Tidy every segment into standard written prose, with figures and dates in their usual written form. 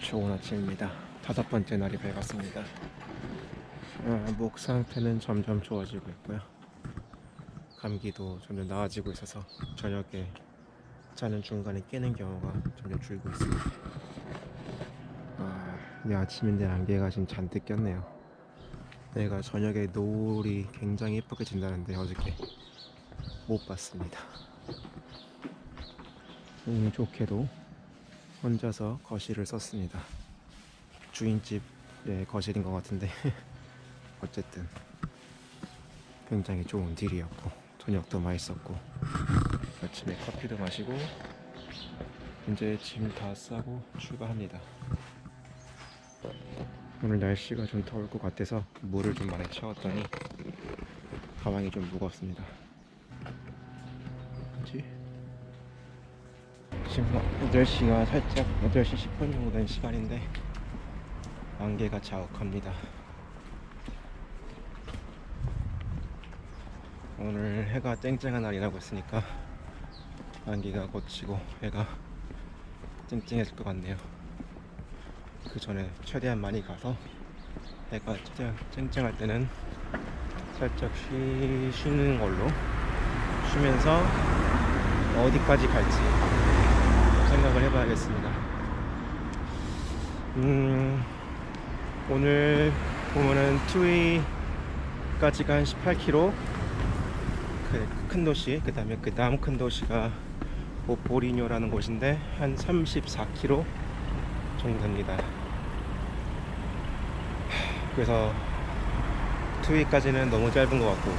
좋은 아침입니다. 5번째 날이 밝았습니다. 목 상태는 점점 좋아지고 있고요. 감기도 점점 나아지고 있어서 저녁에 자는 중간에 깨는 경우가 점점 줄고 있습니다. 근데 아침인데 안개가 지금 잔뜩 꼈네요. 내가 저녁에 노을이 굉장히 예쁘게 진다는데 어저께 못 봤습니다. 운이 좋게도 혼자서 거실을 썼습니다. 주인집의 거실인 것 같은데 어쨌든 굉장히 좋은 딜이었고 저녁도 맛있었고 아침에 커피도 마시고 이제 짐 다 싸고 출발합니다. 오늘 날씨가 좀 더울 것 같아서 물을 좀 많이 채웠더니 가방이 좀 무겁습니다. 지금 8시가 살짝 8시 10분 정도 된 시간인데 안개가 자욱합니다. 오늘 해가 쨍쨍한 날이라고 했으니까 안개가 걷히고 해가 쨍쨍해질 것 같네요. 그 전에 최대한 많이 가서 해가 최대한 쨍쨍할 때는 살짝 쉬는 걸로 쉬면서 어디까지 갈지 생각을 해봐야겠습니다. 오늘 보면은 투이까지가 한 18km, 큰 도시, 그 다음에 그 다음 큰 도시가 보리뇨라는 곳인데 한 34km 정도 됩니다. 그래서 투이까지는 너무 짧은 것 같고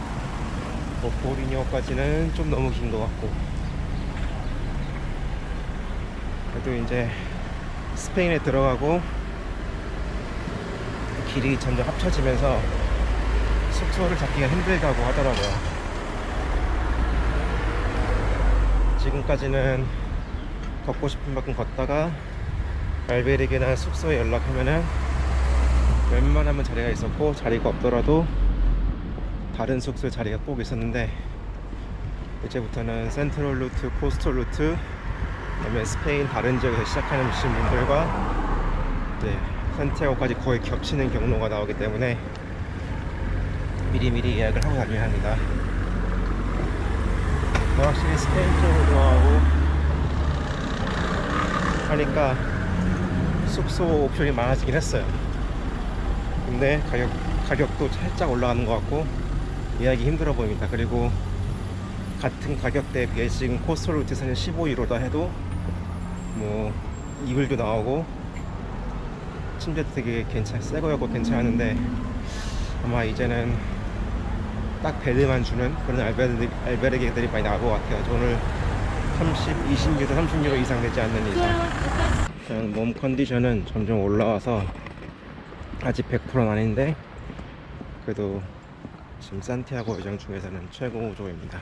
보리뇨까지는 좀 너무 긴 것 같고, 그래도 이제 스페인에 들어가고 길이 점점 합쳐지면서 숙소를 잡기가 힘들다고 하더라고요. 지금까지는 걷고 싶은 만큼 걷다가 알베르게나 숙소에 연락하면은 웬만하면 자리가 있었고, 자리가 없더라도 다른 숙소에 자리가 꼭 있었는데 이제부터는 센트럴 루트, 코스털 루트, 그다음에 스페인 다른 지역에서 시작하는 분들과 산티아고까지 거의 겹치는 경로가 나오기 때문에 미리미리 예약을 하고 다녀야 합니다. 확실히 스페인 쪽으로 좋아하고 하니까 숙소 옵션이 많아지긴 했어요. 근데 가격도 살짝 올라가는 것 같고 예약이 힘들어 보입니다. 그리고 같은 가격대에 비해 지금 코스털 루트에서는 15유로다 해도 뭐 이글도 나오고 침대도 되게 새거였고 괜찮았는데 아마 이제는 딱 베드만 주는 그런 알베르게들이 많이 나올 것 같아요. 오늘 20유로, 30유로 이상 되지 않는 이상. 몸 컨디션은 점점 올라와서 아직 100%는 아닌데 그래도 지금 산티아고 여정 중에서는 최고조입니다.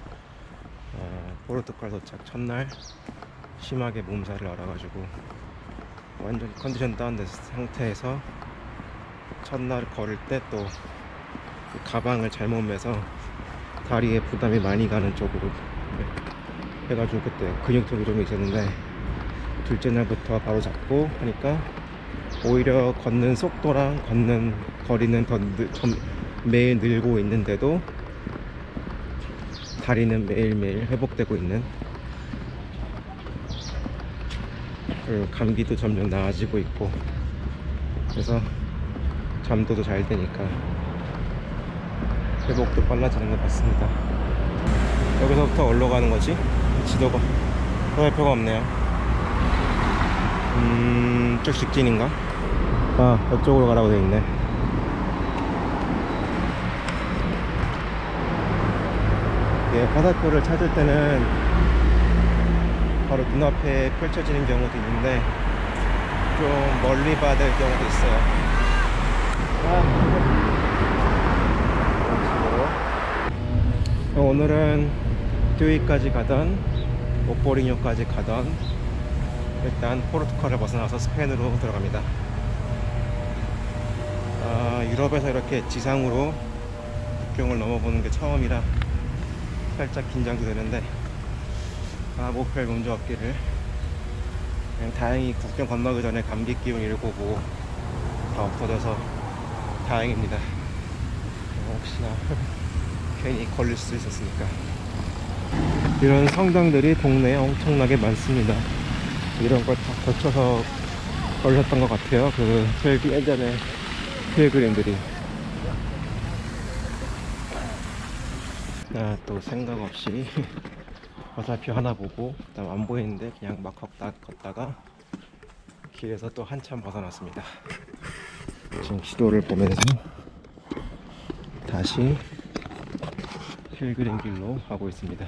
포르투갈 도착 첫날 심하게 몸살을 앓아가지고 완전 컨디션 다운된 상태에서 첫날 걸을 때 또 가방을 잘못 매서 다리에 부담이 많이 가는 쪽으로 해가지고 그때 근육통이 좀 있었는데 둘째 날부터 바로 잡고 하니까 오히려 걷는 속도랑 걷는 거리는 매일 늘고 있는데도 다리는 매일매일 회복되고 있는, 그리고 감기도 점점 나아지고 있고 그래서 잠도 잘 되니까 회복도 빨라지는 것 같습니다. 여기서부터 어디로 가는 거지? 지도가 표가 없네요. 쭉 직진인가? 이쪽으로 가라고 돼 있네. 화살표를 찾을 때는 바로 눈앞에 펼쳐지는 경우도 있는데 좀 멀리 봐야 될 경우도 있어요. 오늘은 듀이까지 가던 보리뇨까지 가던 일단 포르투갈을 벗어나서 스페인으로 들어갑니다. 유럽에서 이렇게 지상으로 국경을 넘어보는 게 처음이라 살짝 긴장도 되는데 목표에 문제 없기를 그냥 다행히 국경 건너기 전에 감기 기운 이러고 뭐 다 없어져서 다행입니다. 혹시나 괜히 걸릴 수 있었으니까. 이런 성당들이 동네에 엄청나게 많습니다. 이런 걸 다 거쳐서 걸렸던 것 같아요. 그 예전에 필그림들이. 나 또 생각 없이 화살표 하나 보고 그다음 안 보이는데 그냥 막 걷다가 길에서 또 한참 벗어났습니다. 지금 지도를 보면서 다시 필그림 길로 가고 있습니다.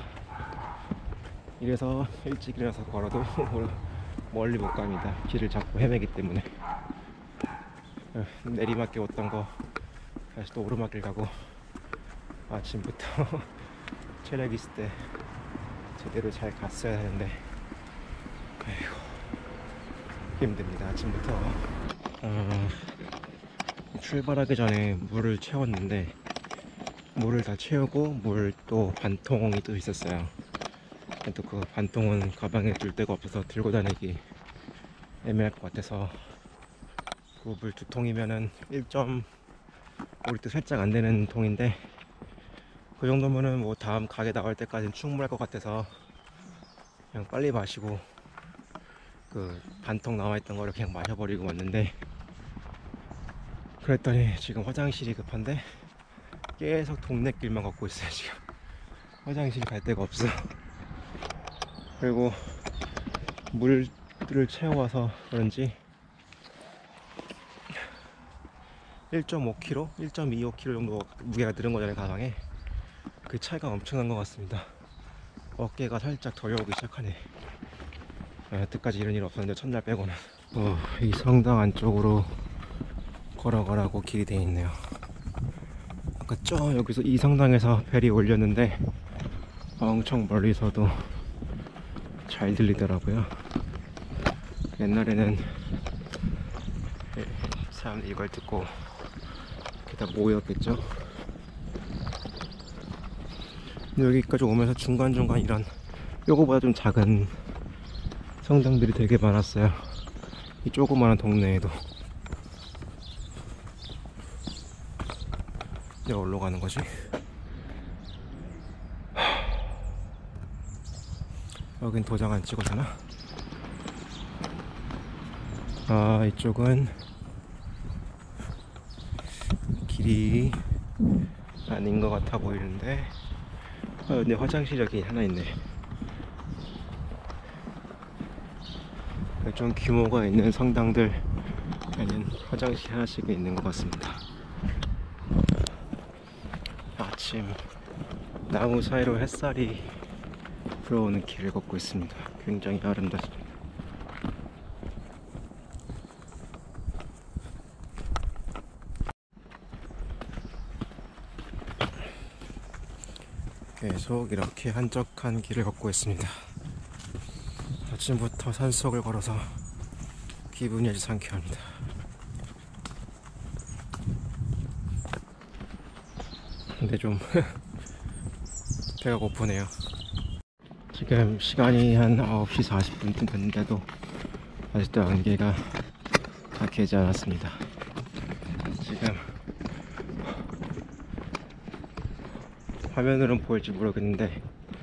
이래서 일찍 일어나서 걸어도 멀리 못 갑니다. 길을 자꾸 헤매기 때문에. 내리막길 왔던 거 다시 또 오르막길 가고, 아침부터 체력 있을 때 제대로 잘 갔어야 하는데 아이고 힘듭니다. 아침부터. 출발하기 전에 물을 채웠는데 물을 다 채우고 물 또 반통이 또 있었어요. 또 그 반통은 가방에 둘 데가 없어서 들고 다니기 애매할 것 같아서, 그 물 2통이면은 1.5리터 살짝 안 되는 통인데, 그 정도면은 뭐 다음 가게 나갈 때까지는 충분할 것 같아서 그냥 빨리 마시고 그 반통 남아있던 거를 그냥 마셔버리고 왔는데, 그랬더니 지금 화장실이 급한데 계속 동네 길만 걷고 있어요. 지금 화장실 갈 데가 없어. 그리고 물을 채워와서 그런지 1.5kg, 1.25kg 정도 무게가 늘은 거잖아요, 가방에. 그 차이가 엄청난 것 같습니다. 어깨가 살짝 저려오기 시작하네. 여태까지 이런 일 없었는데 첫날 빼고는. 이 성당 안쪽으로 걸어가라고 길이 되어 있네요. 아까 여기서 이 성당에서 벨이 울렸는데 엄청 멀리서도 잘 들리더라고요. 옛날에는 사람들이 이걸 듣고 이렇게 다 모였겠죠. 근데 여기까지 오면서 중간중간 이런 요거보다 좀 작은 성당들이 되게 많았어요. 이 조그마한 동네에도. 이제 어디로 가는 거지? 여긴 도장 안 찍어주나? 이쪽은 길이 아닌 것 같아 보이는데, 근데 화장실 여기 하나 있네. 좀 규모가 있는 성당들에는 화장실 하나씩 있는 것 같습니다. 아침 나무 사이로 햇살이 들어오는 길을 걷고 있습니다. 굉장히 아름답습니다. 계속 이렇게 한적한 길을 걷고 있습니다. 아침부터 산속을 걸어서 기분이 아주 상쾌합니다. 근데 좀 배가 고프네요. 지금 시간이 한 9시 40분 됐는데도 아직도 안개가 다 개지 않았습니다. 지금 화면으로는 보일지 모르겠는데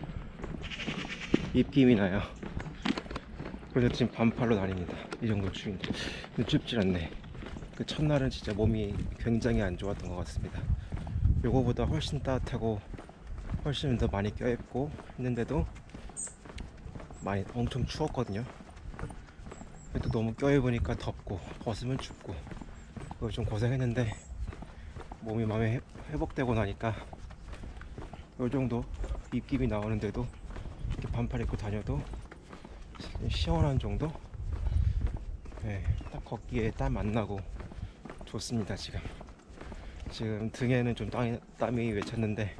입김이 나요. 그래서 지금 반팔로 다닙니다. 이 정도 추운데. 근데 춥질 않네. 그 첫날은 진짜 몸이 굉장히 안 좋았던 것 같습니다. 요거보다 훨씬 따뜻하고 훨씬 더 많이 껴입고 했는데도 많이 엄청 추웠거든요. 그래도 너무 껴입으니까 덥고 벗으면 춥고 그거 좀 고생했는데, 몸이 마음에 회복되고 나니까 요 정도 입김이 나오는데도 이렇게 반팔 입고 다녀도 시원한 정도? 네, 딱 걷기에 땀 안 나고 좋습니다. 지금 등에는 좀 땀이 외쳤는데,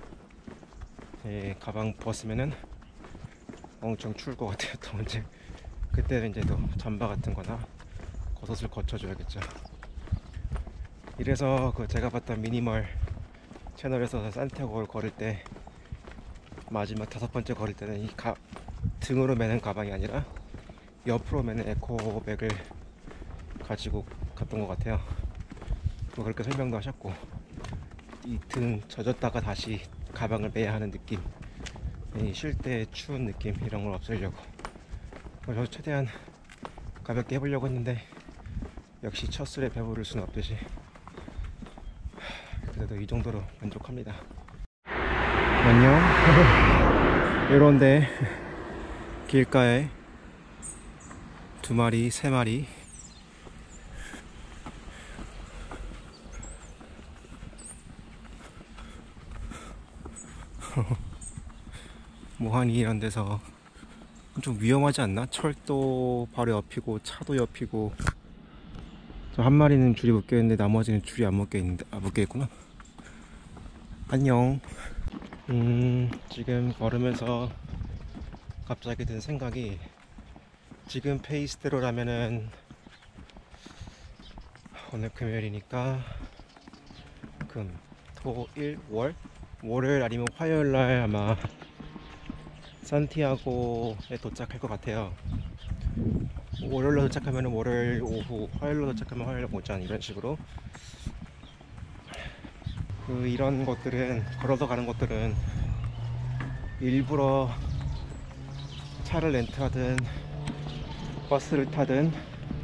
가방 벗으면은 엄청 추울 것 같아요. 또 언제 그때는 이제 또 잠바 같은 거나 겉옷을 거쳐줘야겠죠. 이래서 그 제가 봤던 미니멀 채널에서 산티아고를 걸을 때 마지막 5번째 걸을 때는 등으로 매는 가방이 아니라 옆으로 매는 에코백을 가지고 갔던 것 같아요. 또 그렇게 설명도 하셨고, 이 등 젖었다가 다시 가방을 매야 하는 느낌, 쉴 때 추운 느낌, 이런 걸 없애려고 저 최대한 가볍게 해보려고 했는데, 역시 첫 술에 배부를 수는 없듯이 그래도 이 정도로 만족합니다. 안녕. 이런데 길가에 2마리, 3마리 뭐하니 이런 데서. 좀 위험하지 않나? 철도 바로 옆이고 차도 옆이고. 저 한 마리는 줄이 묶여있는데 나머지는 줄이 안 묶여있는데, 묶여있구나. 안녕. 지금 걸으면서 갑자기 든 생각이, 지금 페이스대로라면은 오늘 금요일이니까 금, 토, 일, 월? 월요일 아니면 화요일날 아마 산티아고에 도착할 것 같아요. 월요일로 도착하면 월요일 오후, 화요일로 도착하면 화요일 오전, 이런 식으로. 이런 것들은, 걸어서 가는 것들은 일부러 차를 렌트하든 버스를 타든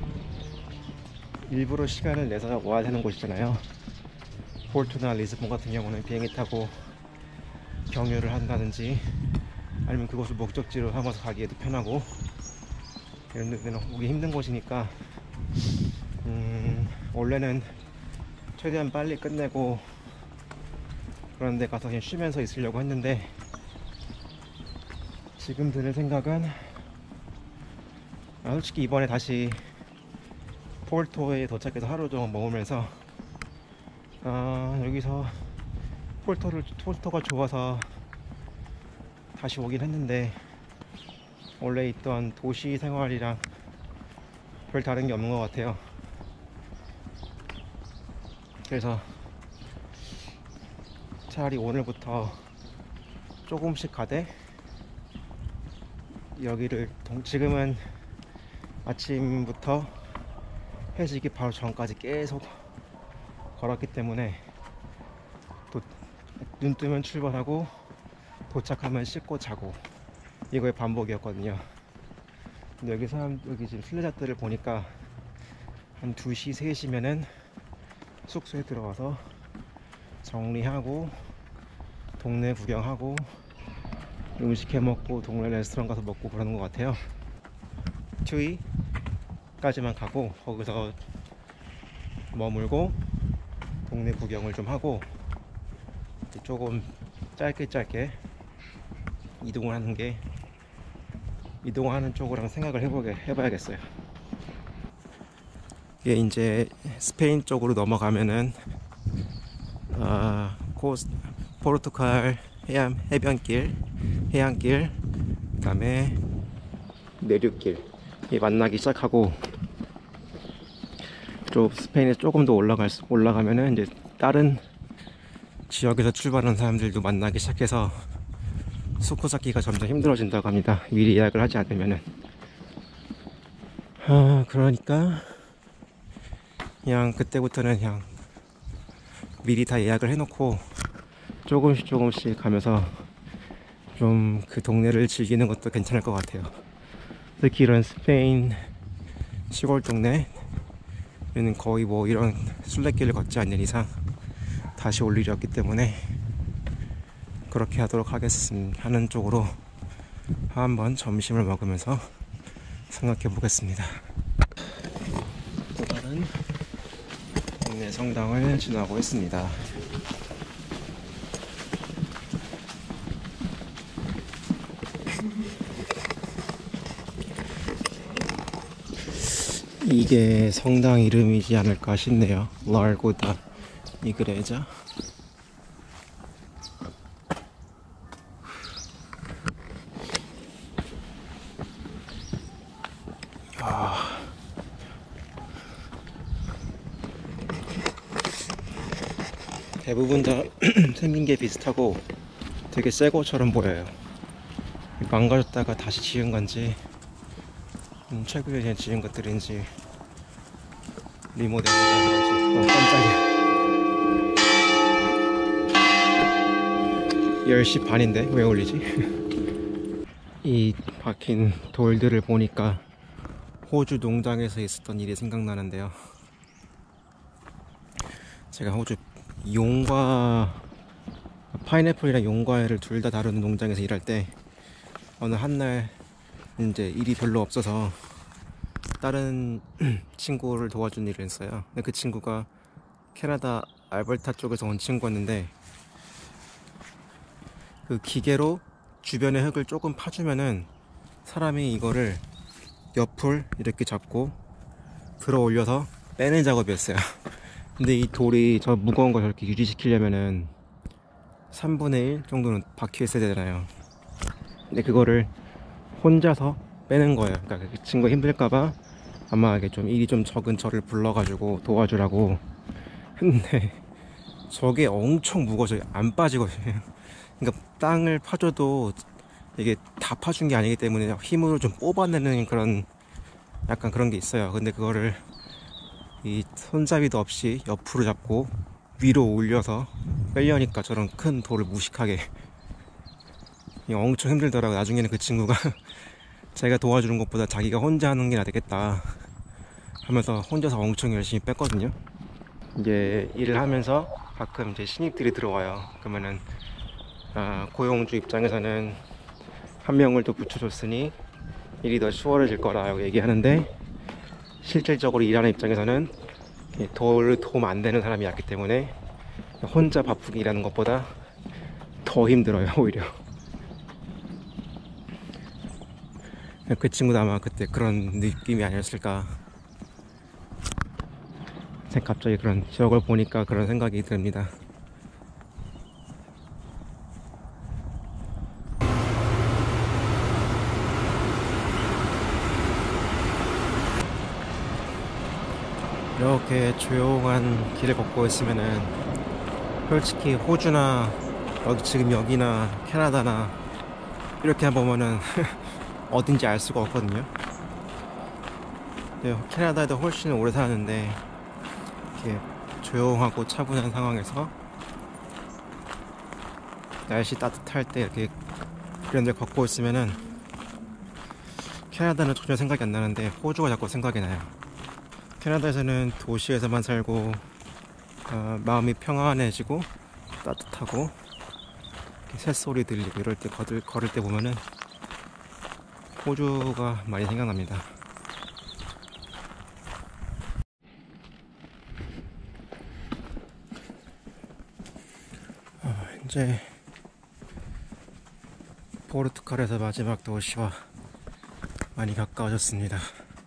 일부러 시간을 내서 와야 되는 곳이잖아요. 포르투나 리스본 같은 경우는 비행기 타고 경유를 한다든지, 아니면 그곳을 목적지로 삼아서 가기에도 편하고, 이런 데는 오기 힘든 곳이니까 원래는 최대한 빨리 끝내고 그런 데 가서 그냥 쉬면서 있으려고 했는데, 지금 드는 생각은, 솔직히 이번에 다시 포르토에 도착해서 하루 종일 머물면서 여기서 포르토가 좋아서 다시 오긴 했는데, 원래 있던 도시 생활이랑 별 다른 게 없는 것 같아요. 그래서 차라리 오늘부터 조금씩 가되, 여기를 지금은 아침부터 해지기 바로 전까지 계속 걸었기 때문에, 눈 뜨면 출발하고 도착하면 씻고 자고, 이거의 반복이었거든요. 근데 여기 지금 순례자들을 보니까 한 2시, 3시면은 숙소에 들어가서 정리하고 동네 구경하고 음식 해 먹고 동네 레스토랑 가서 먹고 그러는 것 같아요. 튜이까지만 가고 거기서 머물고 동네 구경을 좀 하고, 조금 짧게 이동하는 쪽으로 생각을 해봐야겠어요. 이게 이제 스페인 쪽으로 넘어가면은 포르투갈 해안길, 그 다음에 내륙길 이 만나기 시작하고, 좀 스페인에서 조금 더 올라가면은 이제 다른 지역에서 출발하는 사람들도 만나기 시작해서 숙소 잡기가 점점 힘들어진다고 합니다. 미리 예약을 하지 않으면은. 그러니까 그냥 그때부터는 그냥 미리 다 예약을 해놓고 조금씩 가면서 좀 그 동네를 즐기는 것도 괜찮을 것 같아요. 특히 이런 스페인 시골 동네는 거의 뭐 이런 순례길을 걷지 않는 이상 다시 올 일이 없기 때문에 그렇게 하는 쪽으로 한번 점심을 먹으면서 생각해 보겠습니다. 또 다른 동네 성당을 지나고 있습니다. 이게 성당 이름이지 않을까 싶네요. 라르고다 이그레자. 대부분 다 생긴 게 비슷하고 되게 새 것처럼 보여요. 망가졌다가 다시 지은 건지 최근에 지은 것들인지 리모델링인지 깜짝이야. 10시 반인데 왜 올리지? 이 박힌 돌들을 보니까 호주 농장에서 있었던 일이 생각나는데요. 제가 호주 용과 파인애플이랑 용과를 둘 다 다루는 농장에서 일할 때 어느 한날 이제 일이 별로 없어서 다른 친구를 도와준 일을 했어요. 근데 그 친구가 캐나다 알버타 쪽에서 온 친구였는데 그 기계로 주변의 흙을 조금 파주면은 사람이 이거를 옆을 이렇게 잡고 들어 올려서 빼는 작업이었어요. 근데 이 돌이 저 무거운 걸 저렇게 유지시키려면은 3분의 1 정도는 박혀 있어야 되잖아요. 근데 그거를 혼자서 빼는 거예요. 그러니까 그 친구가 힘들까봐 아마 이게 좀 일이 좀 적은 저를 불러가지고 도와주라고. 근데 저게 엄청 무거워서 안 빠지거든요. 그러니까 땅을 파줘도 이게 다 파준 게 아니기 때문에 힘으로 좀 뽑아내는 그런 약간 그런 게 있어요. 근데 그거를 이 손잡이도 없이 옆으로 잡고 위로 올려서 빼려니까 저런 큰 돌을 무식하게 엄청 힘들더라고요. 나중에는 그 친구가 자기가 도와주는 것보다 자기가 혼자 하는 게 낫겠다 하면서 혼자서 엄청 열심히 뺐거든요. 이제 일을 하면서 가끔 이제 신입들이 들어와요. 그러면은 고용주 입장에서는 한 명을 더 붙여줬으니 일이 더 수월해질 거라고 얘기하는데, 실질적으로 일하는 입장에서는 도움 안 되는 사람이 왔기 때문에 혼자 바쁘게 일하는 것보다 더 힘들어요, 오히려. 그 친구도 아마 그때 그런 느낌이 아니었을까. 갑자기 그런 지역을 보니까 그런 생각이 듭니다. 이렇게 조용한 길을 걷고 있으면은 솔직히 호주나 지금 여기나 캐나다나 이렇게 보면은 어딘지 알 수가 없거든요. 캐나다에도 훨씬 오래 살았는데 이렇게 조용하고 차분한 상황에서 날씨 따뜻할 때 이렇게 이런 데 걷고 있으면은 캐나다는 전혀 생각이 안 나는데 호주가 자꾸 생각이 나요. 캐나다에서는 도시에서만 살고 마음이 평안해지고 따뜻하고 새소리 들리고 이럴 때 걸을 때 보면은 호주가 많이 생각납니다. 이제 포르투갈에서 마지막 도시와 많이 가까워졌습니다.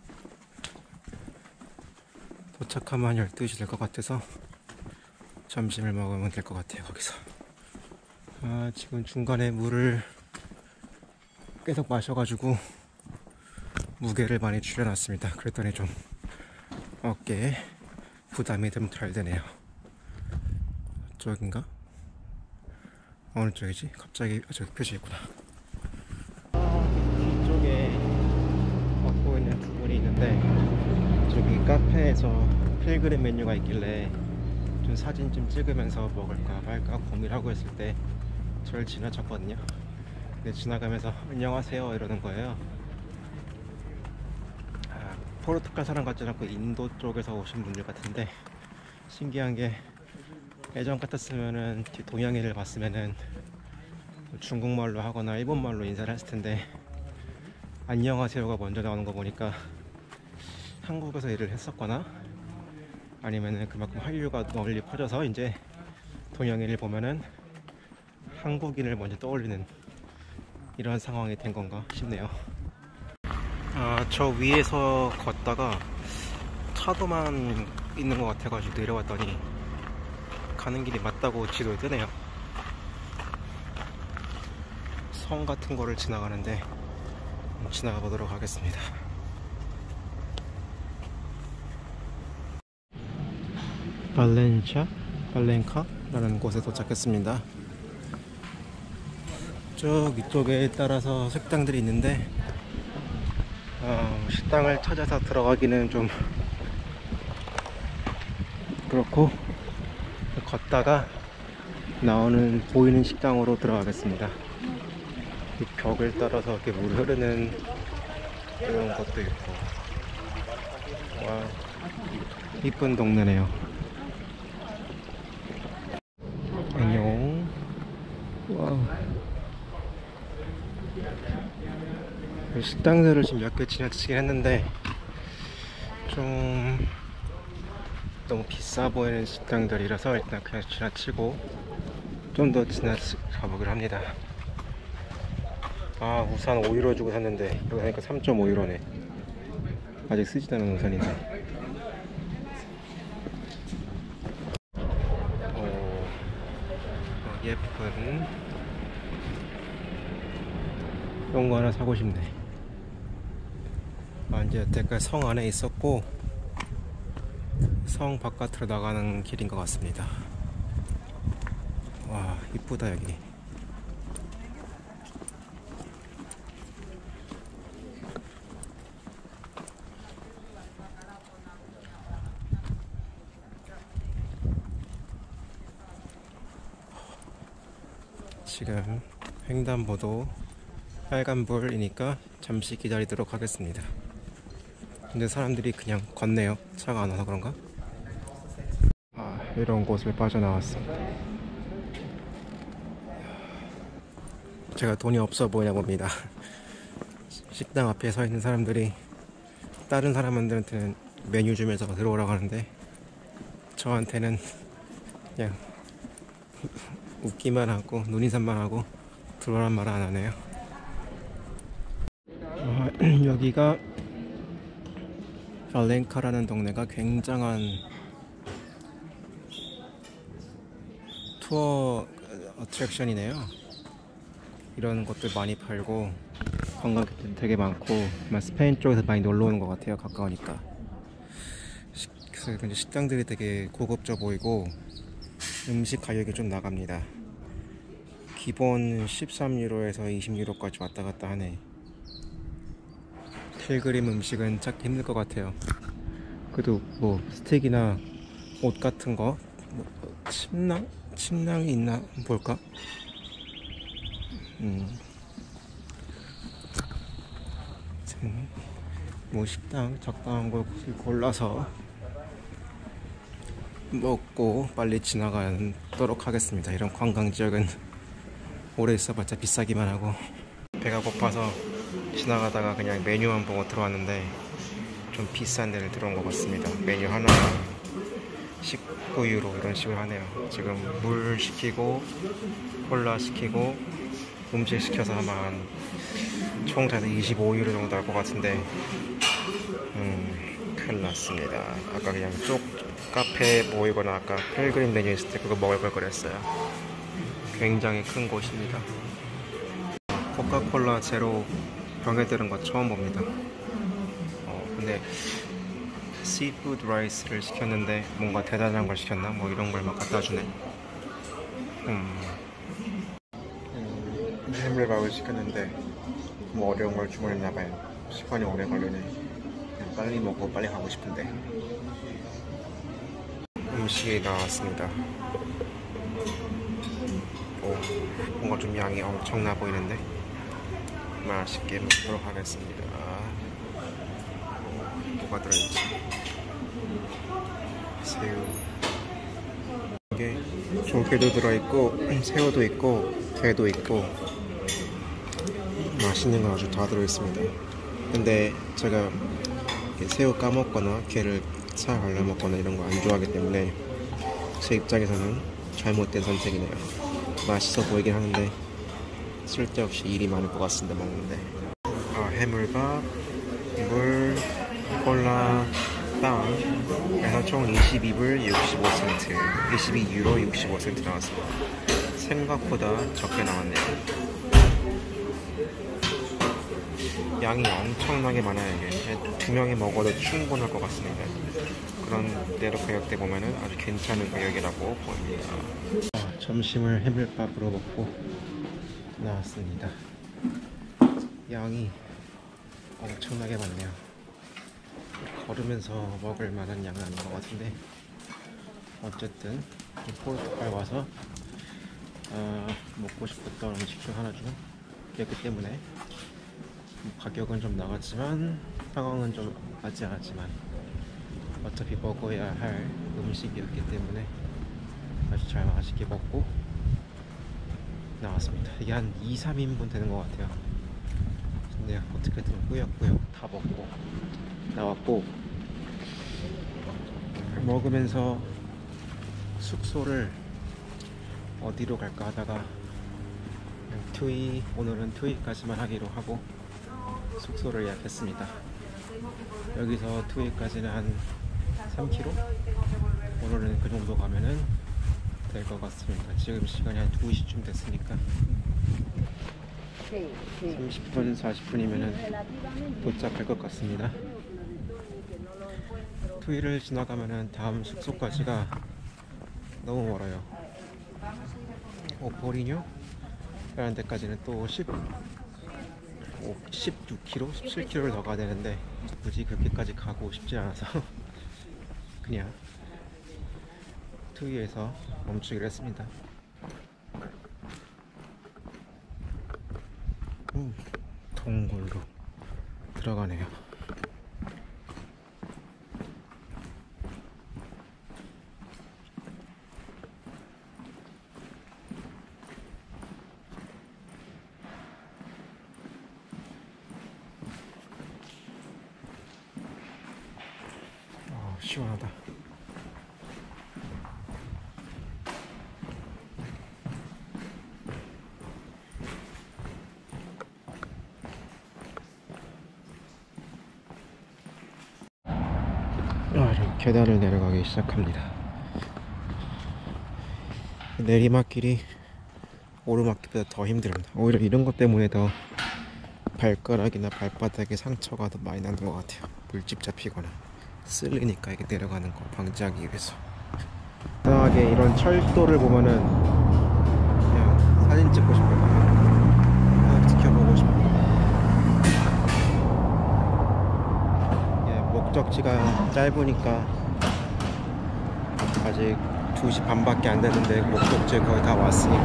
도착하면 12시 될 것 같아서 점심을 먹으면 될 것 같아요. 거기서 지금 중간에 물을 계속 마셔가지고 무게를 많이 줄여놨습니다. 그랬더니 좀 어깨에 부담이 좀 덜 되네요. 저긴가? 어느 쪽이지? 갑자기 저기 표시 있구나. 이쪽에 걷고 있는 두 분이 있는데, 저기 카페에서 필그림 메뉴가 있길래 좀 사진 좀 찍으면서 먹을까 말까 고민하고 있을 때 저를 지나쳤거든요. 근데 지나가면서 안녕하세요 이러는 거예요. 포르투갈 사람 같지 않고 인도 쪽에서 오신 분들 같은데, 신기한 게 예전 같았으면은 동양인을 봤으면은 중국말로 하거나 일본말로 인사를 했을 텐데 안녕하세요가 먼저 나오는 거 보니까 한국에서 일을 했었거나 아니면은 그만큼 한류가 널리 퍼져서 이제 동양인을 보면은 한국인을 먼저 떠올리는 이런 상황이 된 건가 싶네요. 저 위에서 걷다가 차도만 있는 것 같아가지고 내려왔더니 가는 길이 맞다고 지도에 뜨네요. 성 같은 거를 지나가는데 지나가 보도록 하겠습니다. 발렌카라는 곳에 도착했습니다. 쭉 이쪽에 따라서 식당들이 있는데 식당을 찾아서 들어가기는 좀 그렇고, 걷다가 나오는 보이는 식당으로 들어가겠습니다. 이 벽을 따라서 이렇게 물 흐르는 이런 것도 있고, 와, 이쁜 동네네요. 안녕. 와우. 식당들을 지금 몇 개 지나치긴 했는데 좀 너무 비싸 보이는 식당들이라서 일단 그냥 지나치고 좀 더 가보기로 합니다. 우산 5유로 주고 샀는데 여기 하니까 3.5유로네. 아직 쓰지도 않은 우산인데. 예쁜 이런 거 하나 사고 싶네. 이제 여태까지 성 안에 있었고 성 바깥으로 나가는 길인 것 같습니다. 와, 이쁘다 여기. 지금 횡단보도 빨간불이니까 잠시 기다리도록 하겠습니다. 근데 사람들이 그냥 걷네요. 차가 안 와서 그런가? 이런 곳을 빠져나왔습니다. 제가 돈이 없어 보이나 봅니다. 식당 앞에 서 있는 사람들이 다른 사람들한테는 메뉴 주면서 들어오라고 하는데 저한테는 그냥 웃기만 하고 눈인사만 하고 들어오란 말 안 하네요. 여기가 알렌카라는 동네가 굉장한 투어 어트랙션이네요. 이런 것들 많이 팔고 관광객들 되게 많고 스페인 쪽에서 많이 놀러 오는 것 같아요. 가까우니까. 그래서 식당들이 되게 고급져 보이고 음식 가격이 좀 나갑니다. 기본 13유로에서 20유로까지 왔다 갔다 하네. 필그림 음식은 찾기 힘들 것 같아요. 그래도 뭐 스틱이나 옷 같은 거, 침낭이 있나 한번 볼까? 뭐 식당 적당한 걸 골라서 먹고 빨리 지나가도록 하겠습니다. 이런 관광지역은 오래 있어봤자 비싸기만 하고. 배가 고파서 지나가다가 그냥 메뉴만 보고 들어왔는데 좀 비싼 데를 들어온 것 같습니다. 메뉴 하나가 19유로 이런 식으로 하네요. 지금 물 시키고 콜라 시키고 음식 시켜서 아마 총 다해서 25유로 정도 할 것 같은데 큰일 났습니다. 아까 그냥 쪽 카페 모이거나 아까 필그림 메뉴 있을 때 그거 먹을 걸 그랬어요. 굉장히 큰 곳입니다. 코카콜라 제로 병에 들은 거 처음 봅니다. 근데 시푸드 라이스를 시켰는데 뭔가 대단한 걸 시켰나? 뭐 이런 걸 막 갖다 주네. 해물밥을 시켰는데 뭐 어려운 걸 주문했나봐요. 시간이 오래 걸리네. 그냥 빨리 먹고 빨리 가고 싶은데. 음식이 나왔습니다. 뭔가 좀 양이 엄청나 보이는데 맛있게 먹도록 하겠습니다. 뭐가 들어있지? 새우. 이게 조개도 들어있고 새우도 있고 게도 있고 맛있는 건 아주 다 들어있습니다. 근데 제가 새우 까먹거나 게를 살 발라 먹거나 이런 거 안 좋아하기 때문에 제 입장에서는 잘못된 선택이네요. 맛있어 보이긴 하는데 쓸데없이 일이 많을 것 같습니다. 먹는데. 해물밥, 물, 콜라, 빵 해서 총 22불 65센트 22유로 65센트 나왔습니다. 생각보다 적게 나왔네요. 양이 엄청나게 많아요. 이게 2명이 먹어도 충분할 것 같습니다. 그런 대로 가격대 보면은 아주 괜찮은 가격이라고 보입니다. 점심을 해물밥으로 먹고 나왔습니다. 양이 엄청나게 많네요. 걸으면서 먹을 만한 양은 아닌 것 같은데, 어쨌든 포르투갈 와서 먹고 싶었던 음식 중 하나 중이었기 때문에 가격은 좀 나갔지만 상황은 좀 맞지 않았지만 어차피 먹어야 할 음식이었기 때문에 아주 잘 맛있게 먹고 나왔습니다. 이게 한 2, 3인분 되는 것 같아요. 근데 어떻게든 꾸역꾸역 다 먹고 나왔고, 먹으면서 숙소를 어디로 갈까 하다가 오늘은 투이까지만 하기로 하고 숙소를 예약했습니다. 여기서 투이까지는 한 3km? 오늘은 그 정도 가면은 될 것 같습니다. 지금 시간이 한 2시쯤 됐으니까 30분, 40분이면은 도착할 것 같습니다. 투이를 지나가면은 다음 숙소까지가 너무 멀어요. 오포리뇨? 라는 데까지는 또 16km, 17km를 더 가야 되는데 굳이 그렇게까지 가고 싶지 않아서 그냥 투이에서 멈추기로 했습니다. 동굴로 들어가네요. 시원하다. 계단을 내려가기 시작합니다. 내리막길이 오르막길보다 더 힘듭니다. 오히려 이런 것 때문에 더 발가락이나 발바닥에 상처가 더 많이 나는 것 같아요. 물집 잡히거나 쓸리니까 이게 내려가는 거 방지하기 위해서. 이상하게 이런 철도를 보면은 그냥 사진 찍고 싶어요. 그냥 지켜보고 싶어요. 목적지가 짧으니까 아직 2시 반밖에 안 됐는데 목적지에 거의 다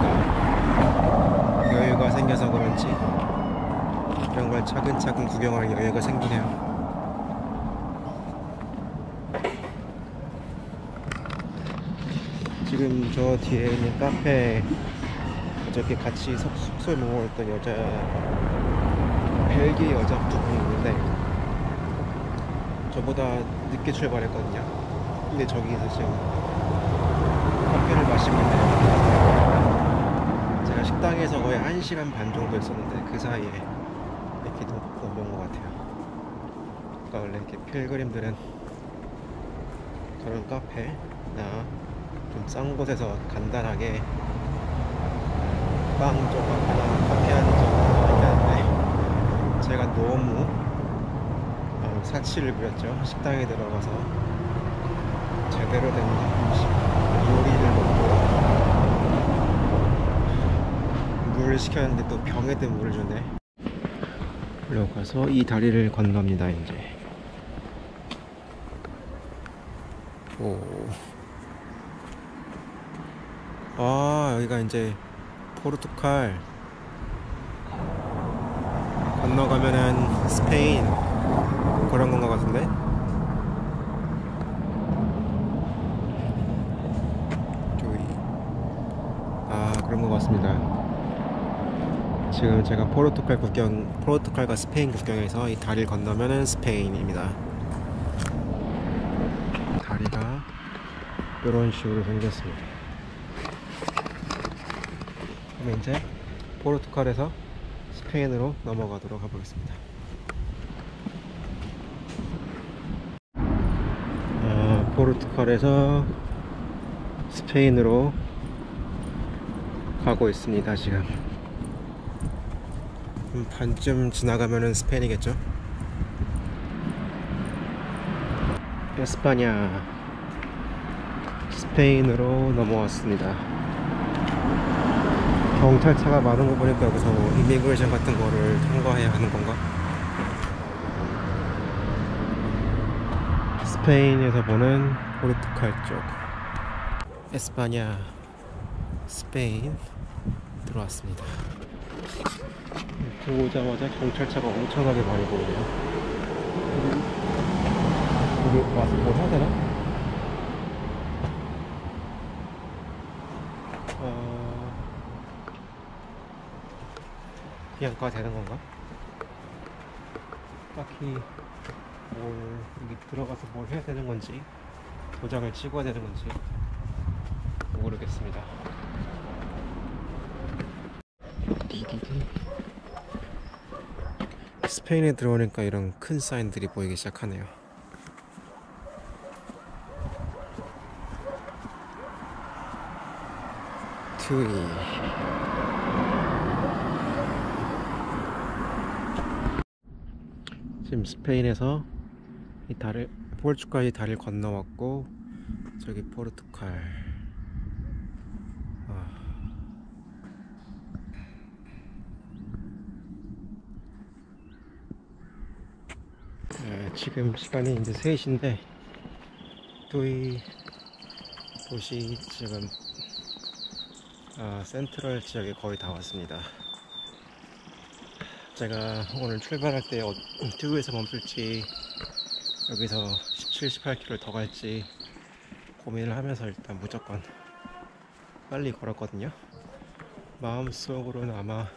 왔으니까 여유가 생겨서 그런지 이런 걸 차근차근 구경할 여유가 생기네요. 지금 저 뒤에 있는 카페, 어저께 같이 숙소에 머물렀던 여자, 벨기에 여자 두 분이 있는데 저보다 늦게 출발했거든요. 근데 저기서 지금 커피를 마시고 있는데, 제가 식당에서 거의 1시간 반 정도 있었는데 그 사이에 이렇게 넘어온 것 같아요. 그러니까 원래 이렇게 필그림들은 그런 카페나 좀 싼 곳에서 간단하게 빵 조각이나 커피 한 잔 이렇게 하는데, 제가 너무 사치를 부렸죠. 식당에 들어가서 제대로 된 음식, 요리를 먹고 물을 시켰는데 또 병에 든 물을 주네. 그리고 가서 이 다리를 건넙니다. 이제 여기가 이제 포르투갈, 건너가면은 스페인 그런 건가 같은데? 그런 것 같습니다. 지금 제가 포르투갈과 스페인 국경에서 이 다리를 건너면은 스페인입니다. 다리가 이런 식으로 생겼습니다. 그럼 이제 포르투갈에서 스페인으로 넘어가도록 해보겠습니다. 포르투갈에서 스페인으로 가고 있습니다. 지금 반쯤 지나가면은 스페인이겠죠? 에스파냐, 스페인으로 넘어왔습니다. 경찰차가 많은 거 보니까 여기서 이미그레이션 같은 거를 통과해야 하는 건가? 스페인에서 보는 포르투갈 쪽 에스파냐 스페인 들어왔습니다. 들어오자마자 경찰차가 엄청나게 많이 보이네요. 여기 와서 뭐 해야 되나? 그냥 가도 되는 건가? 딱히 여기 들어가서 뭘 해야 되는 건지, 도장을 찍어야 되는 건지 모르겠습니다. 스페인에 들어오니까 이런 큰 사인들이 보이기 시작하네요. 트위. 지금 스페인에서 이 다리, 포르투갈이 다리를 건너왔고 저기 포르투갈. 지금 시간이 이제 3시인데 또이 도시 지금 센트럴 지역에 거의 다 왔습니다. 제가 오늘 출발할 때 뚜이에서 멈출지 여기서 17, 18km 더 갈지 고민을 하면서 일단 무조건 빨리 걸었거든요. 마음속으로는 아마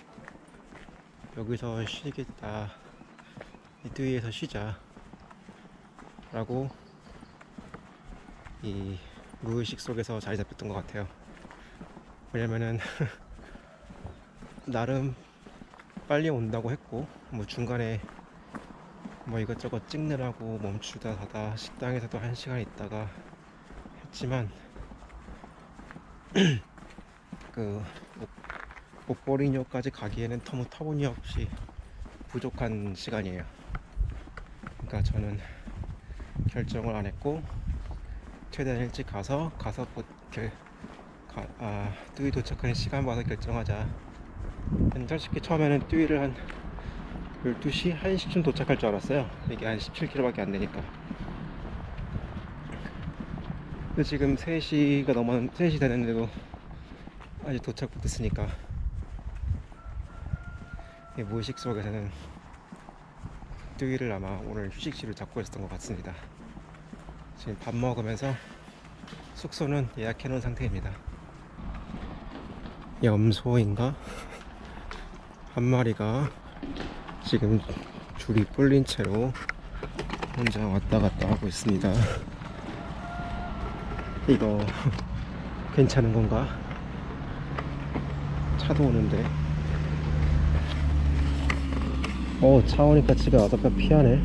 여기서 쉬겠다, 이 뚜이에서 쉬자 라고 이 무의식 속에서 자리 잡혔던 것 같아요. 왜냐면은 나름 빨리 온다고 했고, 뭐 중간에 뭐 이것저것 찍느라고 멈추다 가다 식당에서도 1시간 있다가 했지만 그 목보리뇨까지 가기에는 터무니없이 부족한 시간이에요. 그러니까 저는 결정을 안 했고 최대한 일찍 가서 뚜이 도착하는 시간 봐서 결정하자. 솔직히 처음에는 뚜이를 한 12시, 1시쯤 도착할 줄 알았어요. 이게 한 17km밖에 안 되니까. 근데 지금 3시 되는데도 아직 도착 못했으니까 무의식 속에서는 뚜이를 아마 오늘 휴식지로 잡고 있었던 것 같습니다. 지금 밥 먹으면서 숙소는 예약해 놓은 상태입니다. 염소인가? 한 마리가 지금 줄이 뿔린 채로 혼자 왔다 갔다 하고 있습니다. 이거 괜찮은 건가? 차도 오는데. 차 오니까 집에 와서 피하네.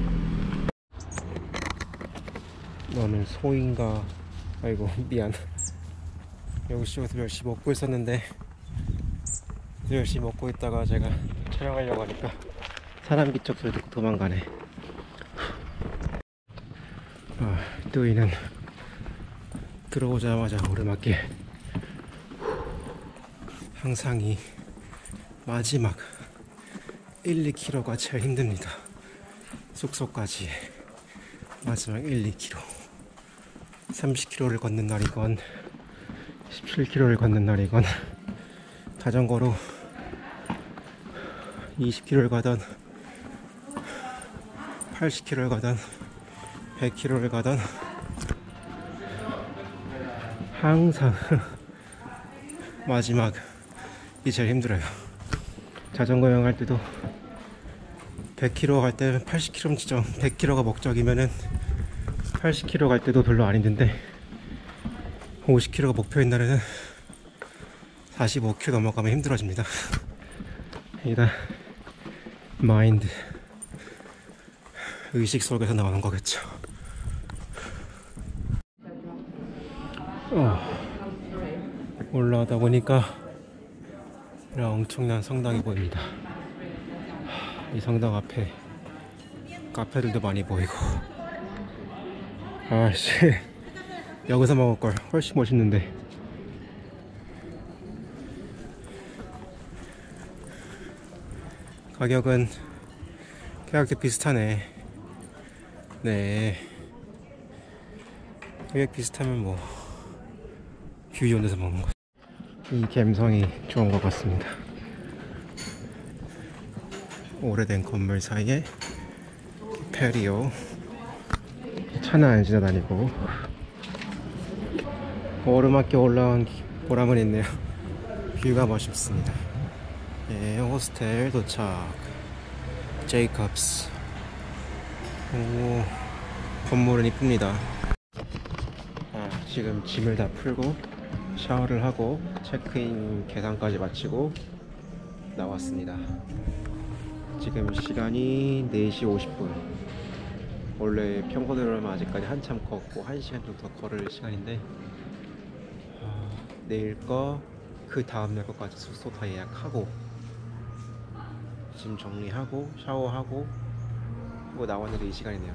너는 소인가? 아이고 미안. 여기 쉬어서 열심히 먹고 있었는데 열심히 먹고 있다가 제가 촬영하려고 하니까 사람 기척 소리 듣고 도망가네. 뚜이는 들어오자마자 오르막길. 항상 이 마지막 1, 2km가 제일 힘듭니다. 숙소까지 마지막 1, 2km. 30km를 걷는 날이건 17km를 걷는 날이건 자전거로 20km를 가던 80km를 가던 100km를 가던 항상 마지막이 제일 힘들어요. 자전거 여행 할 때도 100km 갈 때는 80km 지점, 100km가 목적이면은 80km 갈 때도 별로 안 힘든데 50km가 목표인 날에는 45km 넘어가면 힘들어집니다. 일단 마인드, 의식 속에서 나오는 거겠죠. 올라오다 보니까 이런 엄청난 성당이 보입니다. 이 성당 앞에 카페들도 많이 보이고. 아씨, 여기서 먹을걸. 훨씬 멋있는데. 가격은 계약 때 비슷하네. 네, 가격 비슷하면 뭐 뷰 좋은 데서 먹는 거. 이 갬성이 좋은 것 같습니다. 오래된 건물 사이에 페리오. 차는 안 지나다니고 오르막길 올라온 보람은 있네요. 뷰가 멋있습니다. 예, 호스텔 도착. 제이콥스. 오, 건물은 이쁩니다. 지금 짐을 다 풀고 샤워를 하고 체크인 계산까지 마치고 나왔습니다. 지금 시간이 4시 50분. 원래 평소대로라면 아직까지 한참 걷고 1시간 정도 더 걸을 시간인데 내일 거 그 다음날 거까지 숙소 다 예약하고 짐 정리하고 샤워하고 그리고 나왔는데 이 시간이네요.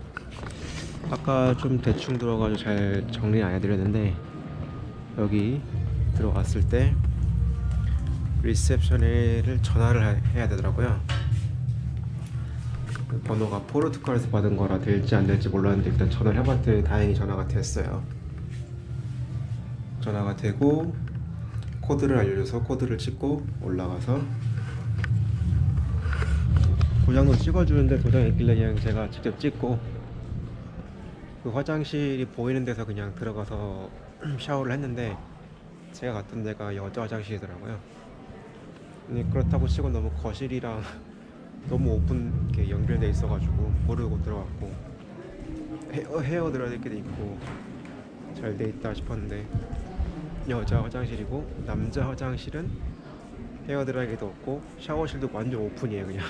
아까 좀 대충 들어가지고 잘 정리 안 해드렸는데 여기 들어갔을 때 리셉션을 전화를 해야 되더라고요. 그 번호가 포르투갈에서 받은 거라 될지 안 될지 몰랐는데 일단 전화를 해봤더니 다행히 전화가 됐어요. 전화가 되고 코드를 알려줘서 코드를 찍고 올라가서 도장도 찍어주는데 도장이 있길래 그냥 제가 직접 찍고 그 화장실이 보이는 데서 그냥 들어가서 샤워를 했는데 제가 갔던 데가 여자 화장실이더라고요. 근데 그렇다고 치고 너무 거실이랑 너무 오픈 이렇게 연결돼 있어가지고 모르고 들어갔고 헤어 들어야 될 게 있고 잘 돼 있다 싶었는데 여자 화장실이고 남자 화장실은 헤어 드라이기도 없고 샤워실도 완전 오픈이에요. 그냥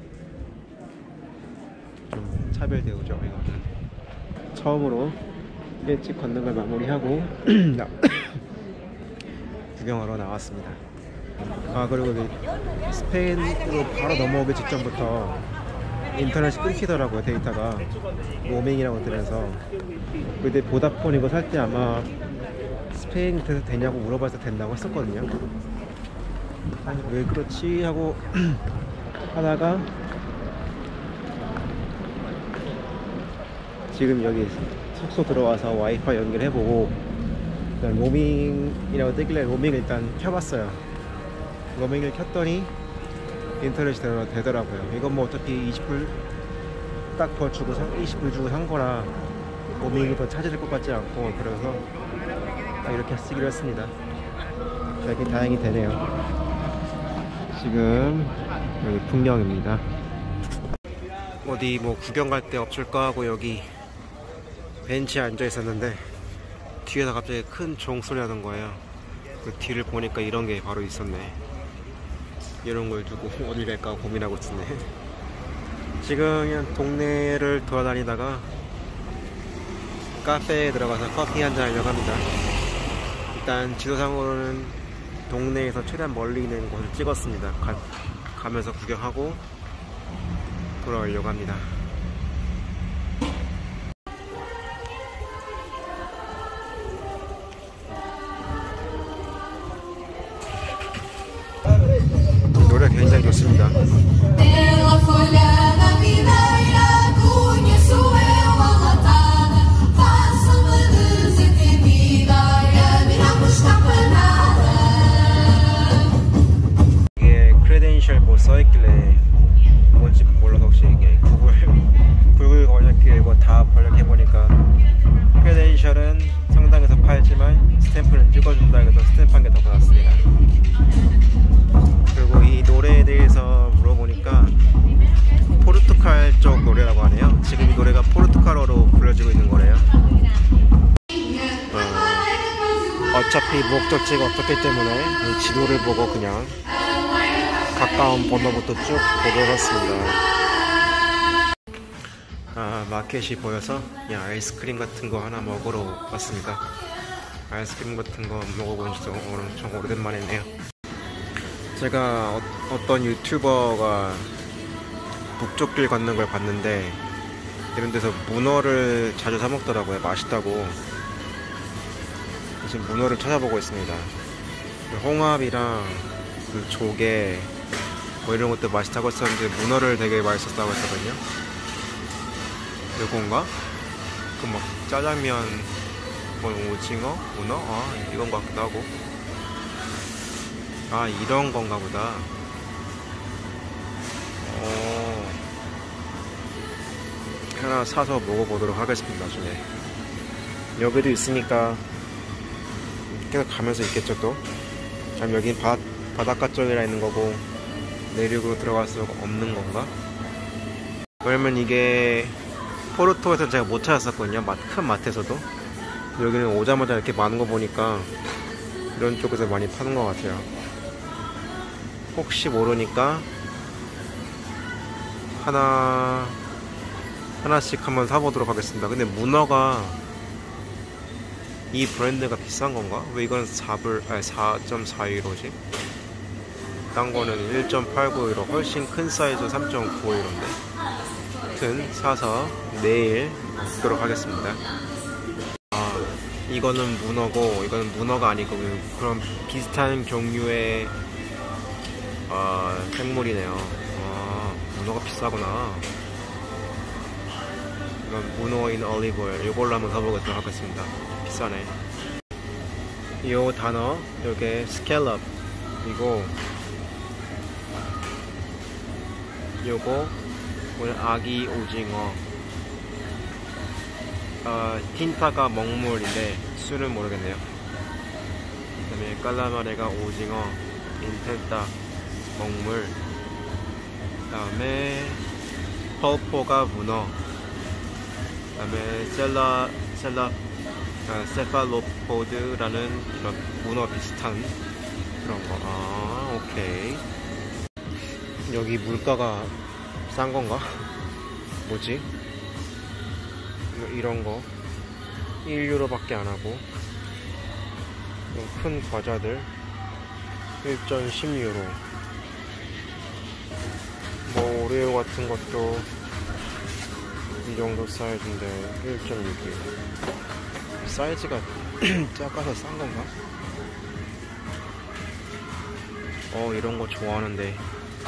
좀 차별되우죠 이거는. 처음으로 일찍 걷는 걸 마무리하고 구경하러 나왔습니다. 그리고 스페인으로 바로 넘어오기 직전부터 인터넷이 끊기더라고요. 데이터가 로밍이라고 들어서. 근데 보다폰 이거 살 때 아마 스페인 밑에서 되냐고 물어봐서 된다고 했었거든요. 아니 왜 그렇지 하고 하다가 지금 여기 숙소 들어와서 와이파이 연결해보고 일단 로밍이라고 뜨길래 로밍을 일단 켜봤어요. 로밍을 켰더니 인터넷이 되더라고요. 이건 뭐 어차피 20불 딱 더 주고 20불 주고 산 거라 로밍이 더 차지될 것 같지 않고 그래서 딱 이렇게 쓰기로 했습니다. 되게 다행히 되네요. 지금 여기 풍경입니다. 어디 뭐 구경 갈 데 없을까 하고 여기 벤치에 앉아 있었는데 뒤에서 갑자기 큰 종소리 하는 거예요. 그 뒤를 보니까 이런 게 바로 있었네. 이런 걸 두고 어딜 갈까 고민하고 있었네. 지금 그냥 동네를 돌아다니다가 카페에 들어가서 커피 한잔 하려고 합니다. 일단 지도상으로는 동네에서 최대한 멀리 있는 곳을 찍었습니다. 가면서 구경하고 돌아오려고 합니다. 노래 굉장히 좋습니다. 이게 크레덴셜 뭐 써있길래 뭔지 몰라서 혹시 이게 구글 번역기 이거 다 번역해보니까 크레덴셜은 성당에서 팔지만 스탬프는 찍어준다 해서 스탬프 한 개 더 받았습니다. 그리고 이 노래에 대해서 물어보니까 포르투갈 쪽 노래라고 하네요. 지금 이 노래가 포르투갈어로 불려지고 있는 거래요. 어차피 목적지가 없었기 때문에 이 지도를 보고 그냥 가까운 번호부터 쭉 보도록 했습니다. 마켓이 보여서 그냥 아이스크림 같은 거 하나 먹으러 왔습니다. 아이스크림 같은 거 먹어본 지도 엄청 오래간만이네요. 제가 어떤 유튜버가 북쪽길 걷는 걸 봤는데 이런 데서 문어를 자주 사 먹더라고요. 맛있다고. 지금 문어를 찾아보고 있습니다. 홍합이랑 그 조개 뭐 이런 것도 맛있다고 했었는데 문어를 되게 맛있었다고 했거든요. 요건가? 그 막 짜장면 그건 오징어? 문어? 아, 이건 것 같기도 하고. 아, 이런 건가 보다. 하나 사서 먹어보도록 하겠습니다, 나중에. 여기도 있으니까 계속 가면서 있겠죠, 또. 그럼 여긴 바닷가 쪽이라 있는 거고, 내륙으로 들어갈 수가 없는 건가? 왜냐면 이게 포르토에서 제가 못 찾았었거든요. 큰 마트에서도. 여기는 오자마자 이렇게 많은 거 보니까 이런 쪽에서 많이 파는 것 같아요. 혹시 모르니까 하나씩 한번 사보도록 하겠습니다. 근데 문어가 이 브랜드가 비싼 건가? 왜 이건 4.4유로지? 딴 거는 1.89유로, 훨씬 큰 사이즈 3.95유로인데. 아무튼 사서 내일 먹도록 하겠습니다. 아, 이거는 문어고, 이거는 문어가 아니고 그런 비슷한 종류의 생물이네요. 문어가 비싸구나. 이건 문어인 올리브오일, 이걸로 한번 사보도록 하겠습니다. 비싸네. 요 단어, 요게 스캘럽 이고, 요거 오늘 아기 오징어. 틴타가 먹물인데 술은 모르겠네요. 그 다음에 깔라마레가 오징어, 인텐타 먹물, 그 다음에 펄포가 문어, 그 다음에 세팔로포드라는 이런 문어 비슷한 그런 거. 아, 오케이. 여기 물가가 싼 건가? 뭐지? 이런 거 1유로밖에 안 하고, 큰 과자들 1.10유로. 뭐 오레오 같은 것도 이 정도 사이즈인데 1.6유로. 사이즈가 작아서 싼 건가? 이런 거 좋아하는데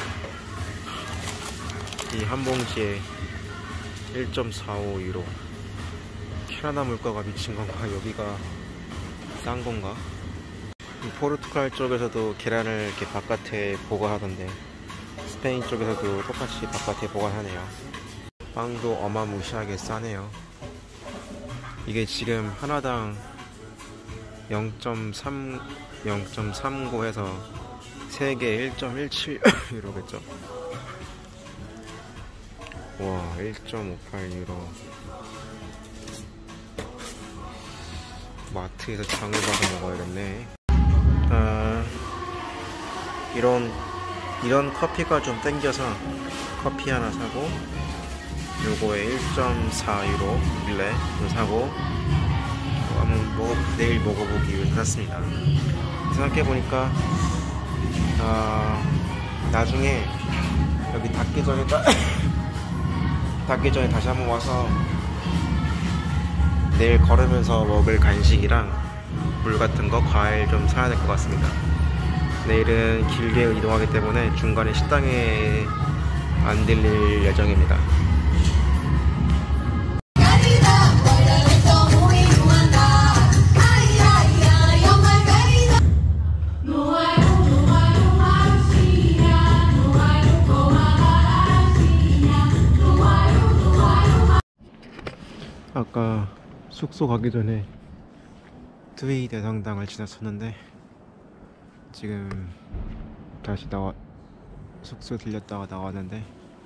이 한 봉지에 1.45유로. 캐나다 물가가 미친 건가? 여기가 싼 건가? 포르투갈 쪽에서도 계란을 이렇게 바깥에 보관하던데, 스페인 쪽에서도 똑같이 바깥에 보관하네요. 빵도 어마무시하게 싸네요. 이게 지금 하나당 0.39 해서 3개 1.17유로겠죠? 와, 1.58유로. 마트에서 장을 봐서 먹어야겠네. 이런 커피가 좀 땡겨서 커피 하나 사고, 요거에 1.4유로길래 이거 사고, 한번 내일 먹어보기 위해 샀습니다. 생각해보니까 나중에 여기 닫기 전에 다시 한번 와서 내일 걸으면서 먹을 간식이랑 물 같은 거, 과일 좀 사야 될 것 같습니다. 내일은 길게 이동하기 때문에 중간에 식당에 안 들릴 예정입니다. 아까 숙소 가기 전에 트웨이 대성당을 지났었는데, 지금 다시 숙소 들렸다가 나왔는데,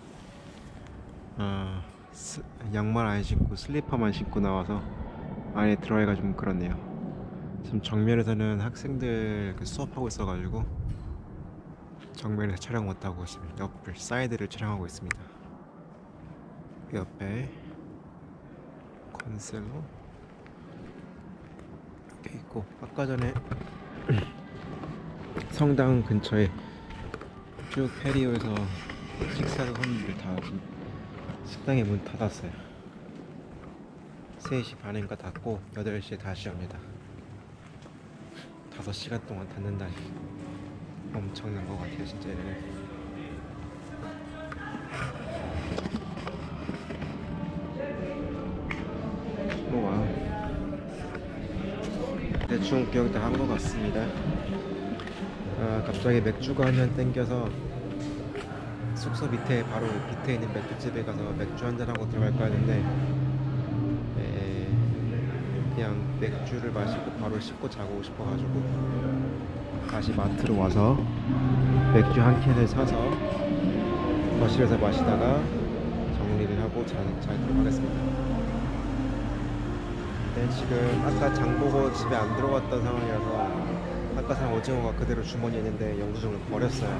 양말 안 신고 슬리퍼만 신고 나와서 안에 들어가기가 좀 그렇네요. 지금 정면에서는 학생들 수업하고 있어가지고 정면에서 촬영 못하고 있습니다. 옆을 사이드를 촬영하고 있습니다. 그 옆에 컨셀로 이렇게 있고, 아까 전에 성당 근처에 쭉 페리오에서 식사를 하는 다 식당에 문 닫았어요. 3시 반인가 닫고 8시에 다시 옵니다. 5시간 동안 닫는다니 엄청난 것 같아요, 진짜. 얘네는. 와, 대충 기억 다 한 것 같습니다. 갑자기 맥주가 한 잔 땡겨서 숙소 밑에 바로 밑에 있는 맥주집에 가서 맥주 한 잔하고 들어갈까 했는데 그냥 맥주를 마시고 바로 씻고 자고 싶어가지고 다시 마트로 와서 맥주 한 캔을 사서 거실에서 마시다가 정리를 하고 자도록 하겠습니다. 네, 지금 아까 장 보고 집에 안 들어갔던 상황이라서 아까 산 오징어가 그대로 주머니에 있는데 영수증을 버렸어요.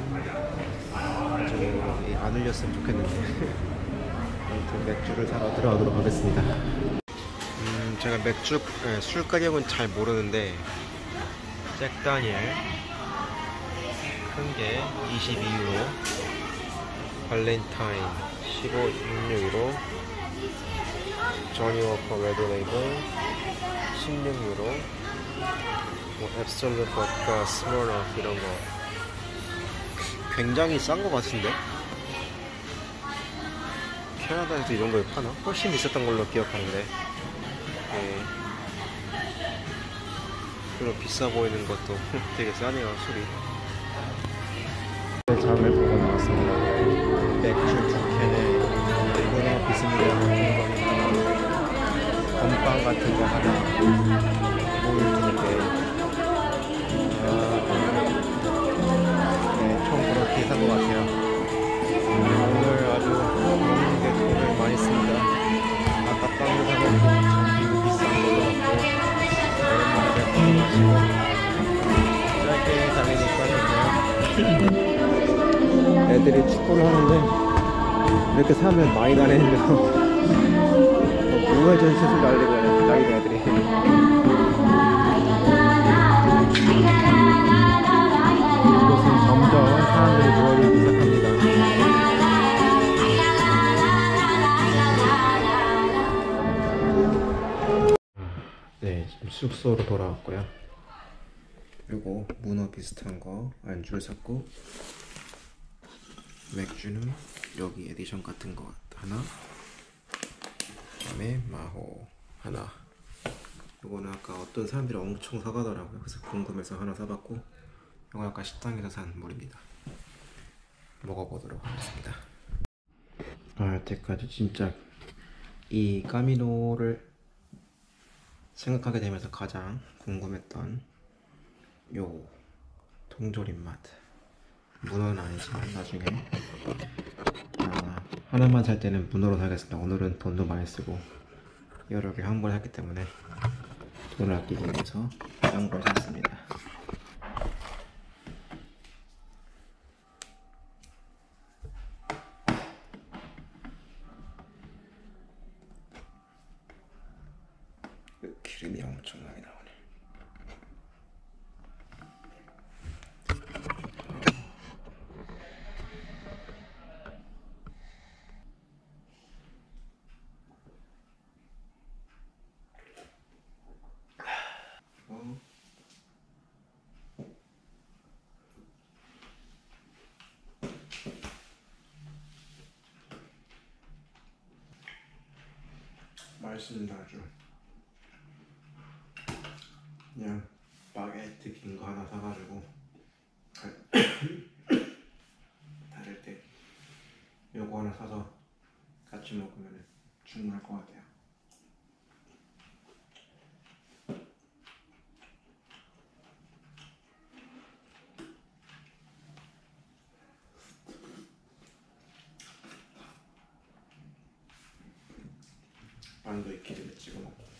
나중에 안 흘렸으면 좋겠는데 아무튼 맥주를 사러 들어가도록 하겠습니다. 제가 맥주 술 가격은 잘 모르는데 잭다니엘 큰 게 22유로, 발렌타인 16유로, 조니워커 레드레이블 16유로, 뭐 앱솔루트 보드카 스몰러프 이런 거 굉장히 싼 거 같은데? 캐나다에서 이런 걸 파나? 훨씬 비쌌던 걸로 기억하는데 그런 비싸 보이는 것도 되게 싸네요, 술이. 장을 보고 나왔습니다. 맥주 2캔에 문어 비스무리한 같은 거 하나, 건빵 같은 거 하나, 물 2개. 총 그렇게 산 것 같아요. 오늘 아주 먹는 게 돈을 많이 씁니다. 아까 빵도 사먹고 그리고 비싼 걸로 먹고 오랜만에 맥주 마시고 짧게 달리니까 좋네요. 애들이 축구를 하는데 이렇게 사면 많이 다니면서 우회전 슛을 날리고 다니는 애들이. 이곳은 점점 사람들이 모여들기 시작합니다. 네, 지금 숙소로 돌아왔고요. 그리고 문어 비슷한 거 안주를 샀고, 맥주는 여기 에디션 같은 거 하나, 그 다음에 마호 하나. 이거는 아까 어떤 사람들이 엄청 사가더라고요. 그래서 궁금해서 하나 사봤고, 이건 아까 식당에서 산 물입니다. 먹어보도록 하겠습니다. 여태까지 진짜 이 까미노를 생각하게 되면서 가장 궁금했던 요 통조림 맛. 문어는 아니지만 나중에 하나만 살 때는 문어로 사겠습니다. 오늘은 돈도 많이 쓰고 여러 개 한 번에 샀기 때문에 돈을 아끼기 위해서 딴 걸 샀습니다. 기름이 엄청나게 나오네. 맛있습니다. 아주 그냥 바게트 긴 거 하나 사가지고 다를 때 요거 하나 사서 같이 먹으면 충분할 것 같아요. 빵도 이 기름에 찍어 먹고